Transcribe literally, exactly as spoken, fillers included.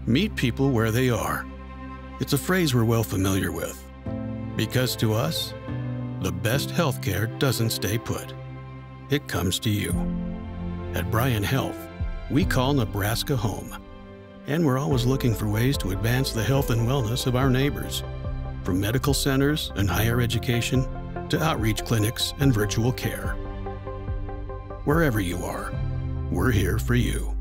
Meet people where they are. It's a phrase we're well familiar with. Because to us, the best healthcare doesn't stay put. It comes to you. At Bryan Health, we call Nebraska home. And we're always looking for ways to advance the health and wellness of our neighbors, from medical centers and higher education to outreach clinics and virtual care. Wherever you are, we're here for you.